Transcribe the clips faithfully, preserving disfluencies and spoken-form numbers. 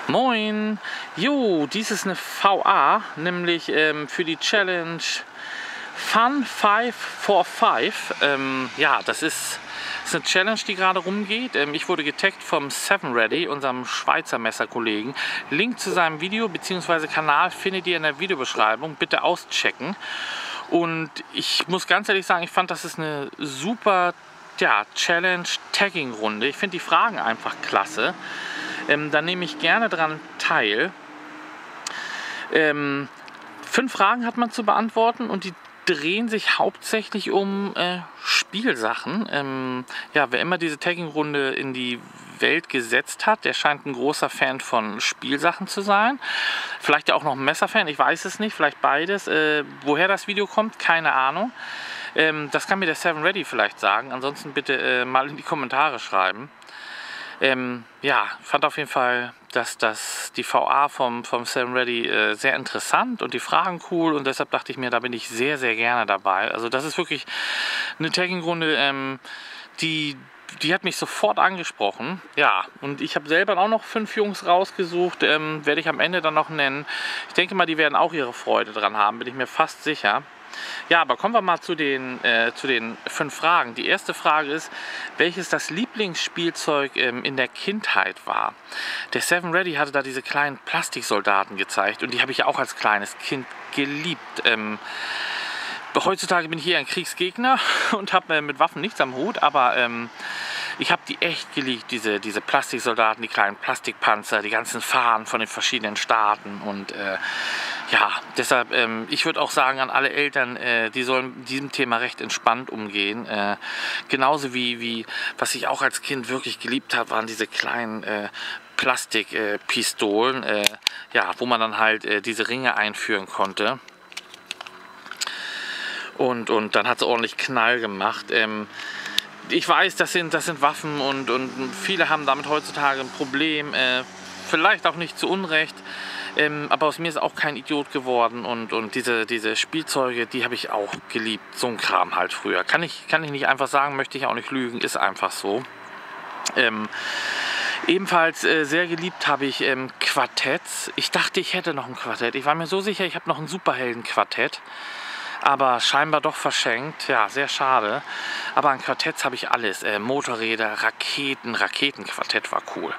Moin! Jo, dies ist eine V A, nämlich ähm, für die Challenge Fun five for five. Ähm, ja, das ist, ist eine Challenge, die gerade rumgeht. Ähm, ich wurde getaggt vom Seven Ready, unserem Schweizer Messerkollegen. Link zu seinem Video bzw. Kanal findet ihr in der Videobeschreibung. Bitte auschecken. Und ich muss ganz ehrlich sagen, ich fand, das ist eine super ja, Challenge-Tagging-Runde. Ich finde die Fragen einfach klasse. Ähm, da nehme ich gerne dran teil. Ähm, fünf Fragen hat man zu beantworten und die drehen sich hauptsächlich um äh, Spielsachen. Ähm, ja, wer immer diese Tagging-Runde in die Welt gesetzt hat, der scheint ein großer Fan von Spielsachen zu sein. Vielleicht ja auch noch ein Messerfan, ich weiß es nicht, vielleicht beides. Äh, woher das Video kommt, keine Ahnung. Ähm, das kann mir der Seven Ready vielleicht sagen. Ansonsten bitte äh, mal in die Kommentare schreiben. Ähm, ja, fand auf jeden Fall, dass das die V A vom, vom Seven Ready äh, sehr interessant und die Fragen cool, und deshalb dachte ich mir, da bin ich sehr, sehr gerne dabei. Also das ist wirklich eine Tagging-Runde, ähm, die, die hat mich sofort angesprochen. Ja, und ich habe selber auch noch fünf Jungs rausgesucht, ähm, werde ich am Ende dann noch nennen. Ich denke mal, die werden auch ihre Freude dran haben, bin ich mir fast sicher. Ja, aber kommen wir mal zu den, äh, zu den fünf Fragen. Die erste Frage ist, welches das Lieblingsspielzeug ähm, in der Kindheit war. Der Seven Ready hatte da diese kleinen Plastiksoldaten gezeigt und die habe ich auch als kleines Kind geliebt. Ähm, heutzutage bin ich eher ein Kriegsgegner und habe äh, mit Waffen nichts am Hut, aber ähm, ich habe die echt geliebt, diese, diese Plastiksoldaten, die kleinen Plastikpanzer, die ganzen Fahnen von den verschiedenen Staaten. Und äh, ja, deshalb, ähm, ich würde auch sagen an alle Eltern, äh, die sollen mit diesem Thema recht entspannt umgehen. Äh, genauso wie, wie, was ich auch als Kind wirklich geliebt habe, waren diese kleinen äh, Plastikpistolen, äh, äh, ja, wo man dann halt äh, diese Ringe einführen konnte. Und, und dann hat es ordentlich Knall gemacht. Ähm, Ich weiß, das sind, das sind Waffen und, und viele haben damit heutzutage ein Problem, äh, vielleicht auch nicht zu Unrecht, ähm, aber aus mir ist auch kein Idiot geworden, und, und diese, diese Spielzeuge, die habe ich auch geliebt, so ein Kram halt früher. Kann ich, kann ich nicht einfach sagen, möchte ich auch nicht lügen, ist einfach so. Ähm, ebenfalls äh, sehr geliebt habe ich ähm, Quartetts. Ich dachte, ich hätte noch ein Quartett. Ich war mir so sicher, ich habe noch ein Superhelden-Quartett. Aber scheinbar doch verschenkt. Ja, sehr schade. Aber an Quartetts habe ich alles. Äh, Motorräder, Raketen. Raketenquartett war cool.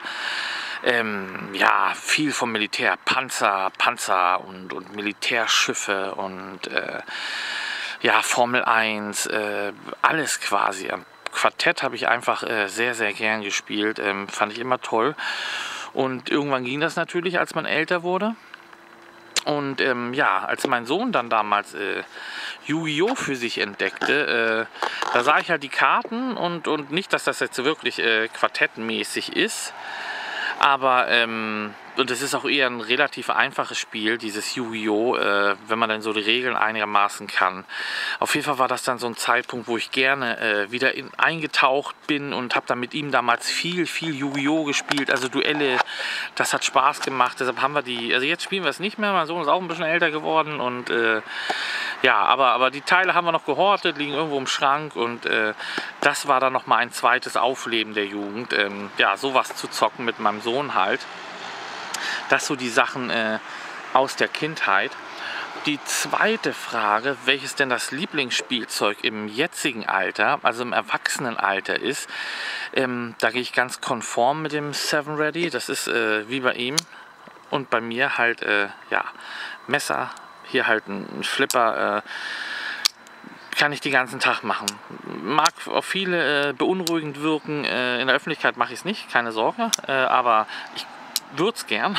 Ähm, ja, viel vom Militär. Panzer, Panzer und, und Militärschiffe und äh, ja, Formel eins. Äh, alles quasi. Am Quartett habe ich einfach äh, sehr, sehr gern gespielt. Ähm, fand ich immer toll. Und irgendwann ging das natürlich, als man älter wurde. Und ähm, ja, als mein Sohn dann damals äh, Yu-Gi-Oh! Für sich entdeckte, äh, da sah ich halt die Karten und, und nicht, dass das jetzt wirklich äh, quartettmäßig ist, aber ähm, und es ist auch eher ein relativ einfaches Spiel, dieses Yu-Gi-Oh!, äh, wenn man dann so die Regeln einigermaßen kann. Auf jeden Fall war das dann so ein Zeitpunkt, wo ich gerne äh, wieder in, eingetaucht bin und habe dann mit ihm damals viel, viel Yu-Gi-Oh! Gespielt, also Duelle, das hat Spaß gemacht, deshalb haben wir die, also jetzt spielen wir es nicht mehr, mein Sohn ist auch ein bisschen älter geworden und äh, ja, aber, aber die Teile haben wir noch gehortet, liegen irgendwo im Schrank, und äh, das war dann nochmal ein zweites Aufleben der Jugend, ähm, ja, sowas zu zocken mit meinem Sohn halt. Das so die Sachen äh, aus der Kindheit. Die zweite Frage, welches denn das Lieblingsspielzeug im jetzigen Alter, also im Erwachsenenalter ist, ähm, da gehe ich ganz konform mit dem Seven Ready. Das ist äh, wie bei ihm und bei mir halt, äh, ja, Messer, hier halt ein Flipper, äh, kann ich den ganzen Tag machen. Mag auf viele äh, beunruhigend wirken, äh, in der Öffentlichkeit mache ich es nicht, keine Sorge, äh, aber ich würde es gern.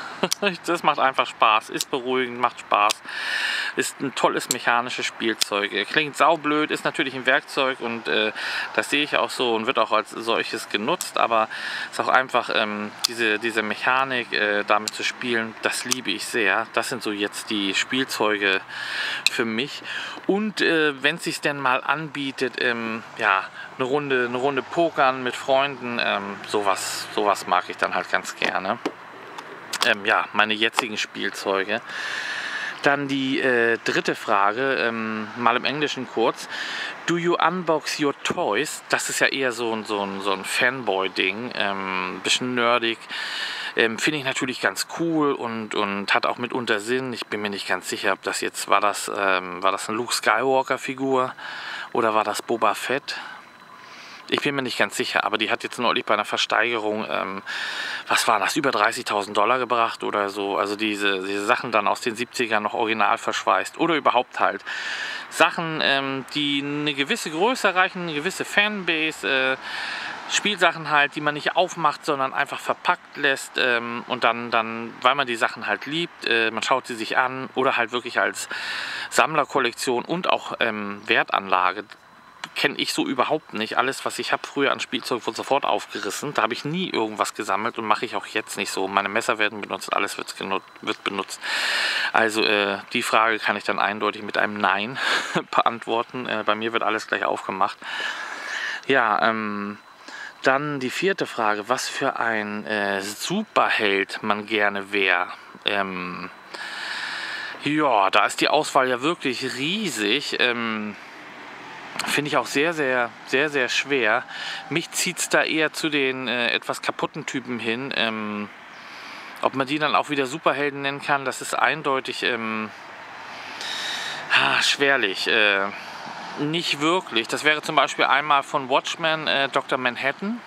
Das macht einfach Spaß, ist beruhigend, macht Spaß, ist ein tolles mechanisches Spielzeug. Klingt saublöd, ist natürlich ein Werkzeug, und äh, das sehe ich auch so und wird auch als solches genutzt, aber es ist auch einfach ähm, diese, diese Mechanik, äh, damit zu spielen, das liebe ich sehr. Das sind so jetzt die Spielzeuge für mich. Und äh, wenn es sich denn mal anbietet, ähm, ja, eine Runde, eine Runde Pokern mit Freunden, ähm, sowas, sowas mag ich dann halt ganz gerne. Ähm, ja, meine jetzigen Spielzeuge. Dann die äh, dritte Frage, ähm, mal im Englischen kurz. Do you unbox your toys? Das ist ja eher so ein, so ein, so ein Fanboy-Ding, ähm, bisschen nerdig. Ähm, Finde ich natürlich ganz cool und, und hat auch mitunter Sinn. Ich bin mir nicht ganz sicher, ob das jetzt war das, ähm, war das eine Luke Skywalker Figur oder war das Boba Fett? Ich bin mir nicht ganz sicher, aber die hat jetzt neulich bei einer Versteigerung, ähm, was war das, über dreißigtausend Dollar gebracht oder so. Also diese, diese Sachen dann aus den siebzigern noch original verschweißt oder überhaupt halt Sachen, ähm, die eine gewisse Größe erreichen, eine gewisse Fanbase, äh, Spielsachen halt, die man nicht aufmacht, sondern einfach verpackt lässt ähm, und dann, dann, weil man die Sachen halt liebt, äh, man schaut sie sich an oder halt wirklich als Sammlerkollektion und auch ähm, Wertanlage. Kenne ich so überhaupt nicht. Alles, was ich habe früher an Spielzeug, wurde sofort aufgerissen. Da habe ich nie irgendwas gesammelt und mache ich auch jetzt nicht so. Meine Messer werden benutzt, alles wird, wird benutzt. Also äh, die Frage kann ich dann eindeutig mit einem Nein beantworten. Äh, bei mir wird alles gleich aufgemacht. Ja, ähm, dann die vierte Frage. Was für ein äh, Superheld man gerne wäre. Ähm, ja, da ist die Auswahl ja wirklich riesig. Ähm, Finde ich auch sehr, sehr, sehr, sehr schwer. Mich zieht es da eher zu den äh, etwas kaputten Typen hin. Ähm, ob man die dann auch wieder Superhelden nennen kann, das ist eindeutig ähm, ha, schwerlich. Äh, nicht wirklich. Das wäre zum Beispiel einmal von Watchmen äh, Doktor Manhattan.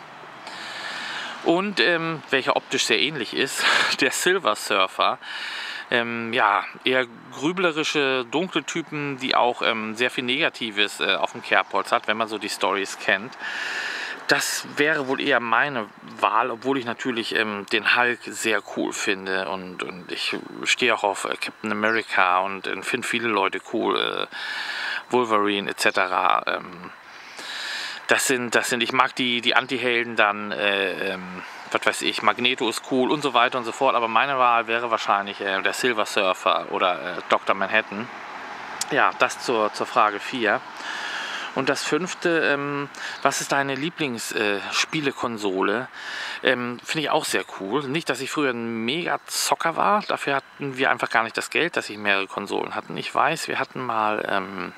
Und ähm, welcher optisch sehr ähnlich ist, der Silver Surfer. Ähm, ja, eher grüblerische, dunkle Typen, die auch ähm, sehr viel Negatives äh, auf dem Kerbholz hat, wenn man so die Storys kennt. Das wäre wohl eher meine Wahl, obwohl ich natürlich ähm, den Hulk sehr cool finde und, und ich stehe auch auf äh, Captain America und äh, finde viele Leute cool, äh, Wolverine et cetera. Ähm, das sind, das sind, ich mag die, die Anti-Helden dann, äh, ähm, was weiß ich, Magneto ist cool und so weiter und so fort, aber meine Wahl wäre wahrscheinlich äh, der Silver Surfer oder äh, Doktor Manhattan. Ja, das zur, zur Frage vier. Und das fünfte, ähm, was ist deine Lieblingsspielekonsole? Äh, ähm, Finde ich auch sehr cool. Nicht, dass ich früher ein Mega-Zocker war, dafür hatten wir einfach gar nicht das Geld, dass ich mehrere Konsolen hatten. Ich weiß, wir hatten mal ähm,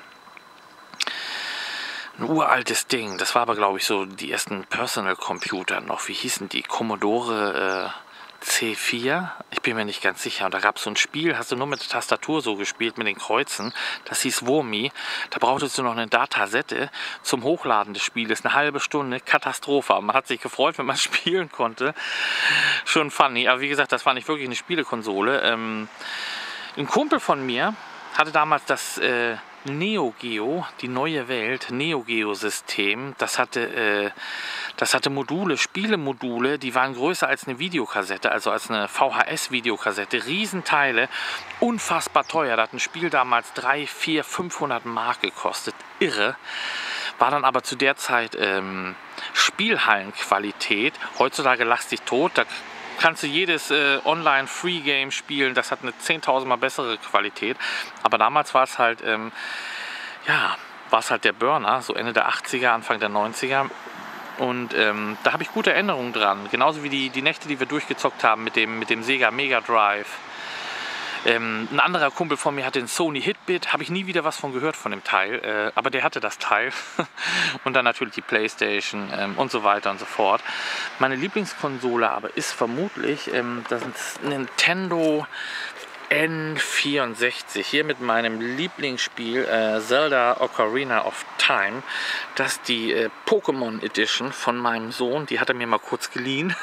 ein uraltes Ding, das war aber glaube ich so die ersten Personal Computer noch, wie hießen die? Commodore äh, C vier? Ich bin mir nicht ganz sicher. Und da gab es so ein Spiel, hast du nur mit der Tastatur so gespielt, mit den Kreuzen, das hieß Wurmi. Da brauchtest du noch eine Datasette zum Hochladen des Spieles, eine halbe Stunde, Katastrophe. Aber man hat sich gefreut, wenn man spielen konnte. Schon funny, aber wie gesagt, das war nicht wirklich eine Spielekonsole. Ähm, ein Kumpel von mir hatte damals das äh, Neo Geo, die neue Welt, Neo Geo System. Das hatte, äh, das hatte Module, Spielemodule, die waren größer als eine Videokassette, also als eine V H S-Videokassette. Riesenteile, unfassbar teuer. Da hat ein Spiel damals dreihundert, vierhundert, fünfhundert Mark gekostet. Irre. War dann aber zu der Zeit ähm, Spielhallenqualität. Heutzutage lachst dich tot. Da kannst du jedes äh, Online-Free-Game spielen, das hat eine zehntausendmal bessere Qualität. Aber damals war es halt, ähm, ja, war es halt der Burner, so Ende der achtziger, Anfang der neunziger. Und ähm, da habe ich gute Erinnerungen dran. Genauso wie die, die Nächte, die wir durchgezockt haben mit dem, mit dem Sega Mega Drive. Ähm, ein anderer Kumpel von mir hatte den Sony Hitbit, habe ich nie wieder was von gehört von dem Teil, äh, aber der hatte das Teil. Und dann natürlich die Playstation ähm, und so weiter und so fort. Meine Lieblingskonsole aber ist vermutlich ähm, das Nintendo N vierundsechzig. Hier mit meinem Lieblingsspiel äh, Zelda Ocarina of Time. Das ist die äh, Pokémon Edition von meinem Sohn, die hat er mir mal kurz geliehen.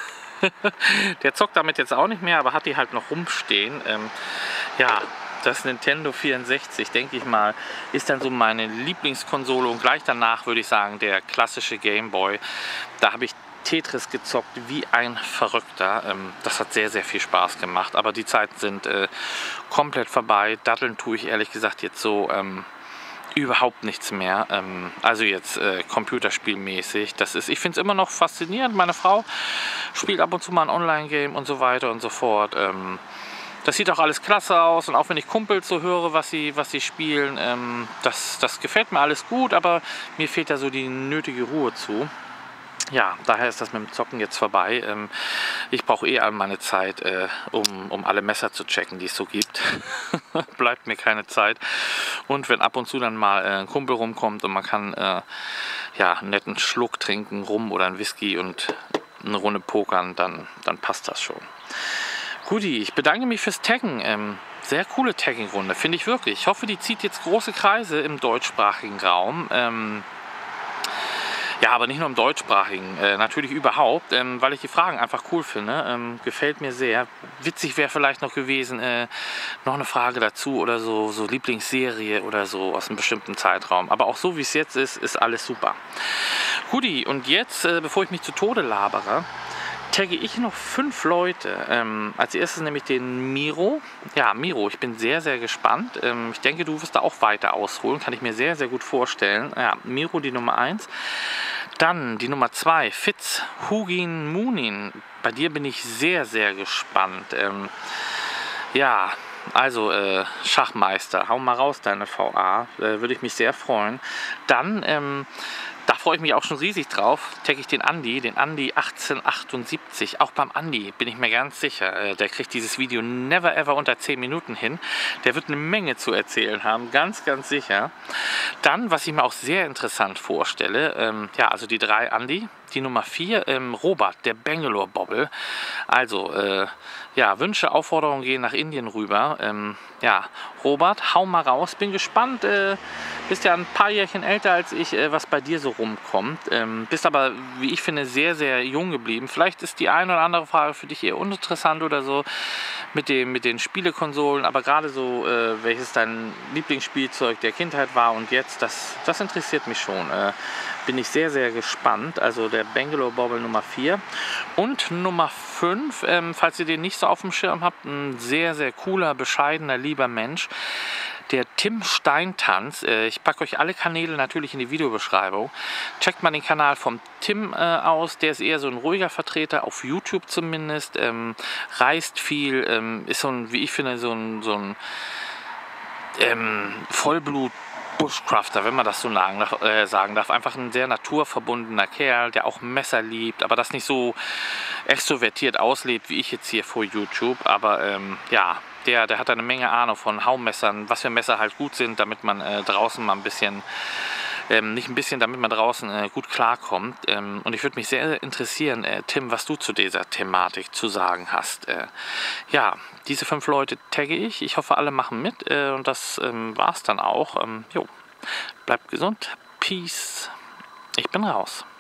Der zockt damit jetzt auch nicht mehr, aber hat die halt noch rumstehen. Ähm, ja, das Nintendo vierundsechzig, denke ich mal, ist dann so meine Lieblingskonsole. Und gleich danach würde ich sagen, der klassische Game Boy. Da habe ich Tetris gezockt wie ein Verrückter. Ähm, das hat sehr, sehr viel Spaß gemacht. Aber die Zeiten sind äh, komplett vorbei. Datteln tue ich ehrlich gesagt jetzt so ähm, überhaupt nichts mehr. Ähm, also jetzt äh, computerspielmäßig. Das ist, ich finde es immer noch faszinierend. Meine Frau spielt ab und zu mal ein Online-Game und so weiter und so fort. Ähm, das sieht auch alles klasse aus. Und auch wenn ich Kumpels so höre, was sie, was sie spielen, ähm, das, das gefällt mir alles gut. Aber mir fehlt da so die nötige Ruhe zu. Ja, daher ist das mit dem Zocken jetzt vorbei. Ähm, ich brauche eh all meine Zeit, äh, um, um alle Messer zu checken, die es so gibt. Bleibt mir keine Zeit. Und wenn ab und zu dann mal äh, ein Kumpel rumkommt und man kann äh, ja, einen netten Schluck trinken, Rum oder ein Whisky und eine Runde pokern, dann, dann passt das schon. Guti, ich bedanke mich fürs Taggen. Ähm, sehr coole Tagging-Runde, finde ich wirklich. Ich hoffe, die zieht jetzt große Kreise im deutschsprachigen Raum. Ähm, Ja, aber nicht nur im deutschsprachigen, äh, natürlich überhaupt, ähm, weil ich die Fragen einfach cool finde. Ähm, gefällt mir sehr. Witzig wäre vielleicht noch gewesen, äh, noch eine Frage dazu oder so, so Lieblingsserie oder so aus einem bestimmten Zeitraum. Aber auch so wie es jetzt ist, ist alles super. Guti, und jetzt, äh, bevor ich mich zu Tode labere, tagge ich noch fünf Leute. Ähm, als erstes nämlich den Miro. Ja, Miro, ich bin sehr, sehr gespannt. Ähm, ich denke, du wirst da auch weiter ausholen. Kann ich mir sehr, sehr gut vorstellen. Ja, Miro die Nummer eins. Dann die Nummer zwei, Fitz Hugin Munin. Bei dir bin ich sehr, sehr gespannt. Ähm, ja, also äh, Schachmeister, hau mal raus deine V A. Äh, würde ich mich sehr freuen. Dann, ähm, da freue ich mich auch schon riesig drauf, tagge ich den Andi, den Andi achtzehnhundertachtundsiebzig. Auch beim Andi bin ich mir ganz sicher, äh, der kriegt dieses Video never ever unter zehn Minuten hin. Der wird eine Menge zu erzählen haben, ganz, ganz sicher. Dann, was ich mir auch sehr interessant vorstelle, ähm, ja, also die drei Andi. Die Nummer vier, ähm, Robert, der Bangalore Bobble. Also, äh, ja, Wünsche, Aufforderungen gehen nach Indien rüber. Ähm, ja, Robert, hau mal raus. Bin gespannt. Äh, bist ja ein paar Jährchen älter als ich, äh, was bei dir so rumkommt. Ähm, bist aber, wie ich finde, sehr, sehr jung geblieben. Vielleicht ist die eine oder andere Frage für dich eher uninteressant oder so mit, dem, mit den Spielekonsolen. Aber gerade so, äh, welches dein Lieblingsspielzeug der Kindheit war und jetzt, das, das interessiert mich schon. Äh, bin ich sehr, sehr gespannt. Also der Bangalore Bobble Nummer vier. Und Nummer fünf, ähm, falls ihr den nicht so auf dem Schirm habt, ein sehr, sehr cooler, bescheidener, lieber Mensch. Der Tim Steintanz. Äh, ich packe euch alle Kanäle natürlich in die Videobeschreibung. Checkt mal den Kanal vom Tim äh, aus. Der ist eher so ein ruhiger Vertreter, auf YouTube zumindest. Ähm, reist viel, ähm, ist so ein, wie ich finde, so ein, so ein ähm, Vollblut Bushcrafter, wenn man das so äh, sagen darf. Einfach ein sehr naturverbundener Kerl, der auch Messer liebt, aber das nicht so extrovertiert auslebt, wie ich jetzt hier vor YouTube. Aber ähm, ja, der, der hat eine Menge Ahnung von Haumessern, was für Messer halt gut sind, damit man äh, draußen mal ein bisschen, ähm, nicht ein bisschen, damit man draußen äh, gut klarkommt. Ähm, und ich würde mich sehr interessieren, äh, Tim, was du zu dieser Thematik zu sagen hast. Äh, ja, diese fünf Leute tagge ich. Ich hoffe, alle machen mit. Äh, und das ähm, war's dann auch. Ähm, jo, bleibt gesund. Peace. Ich bin raus.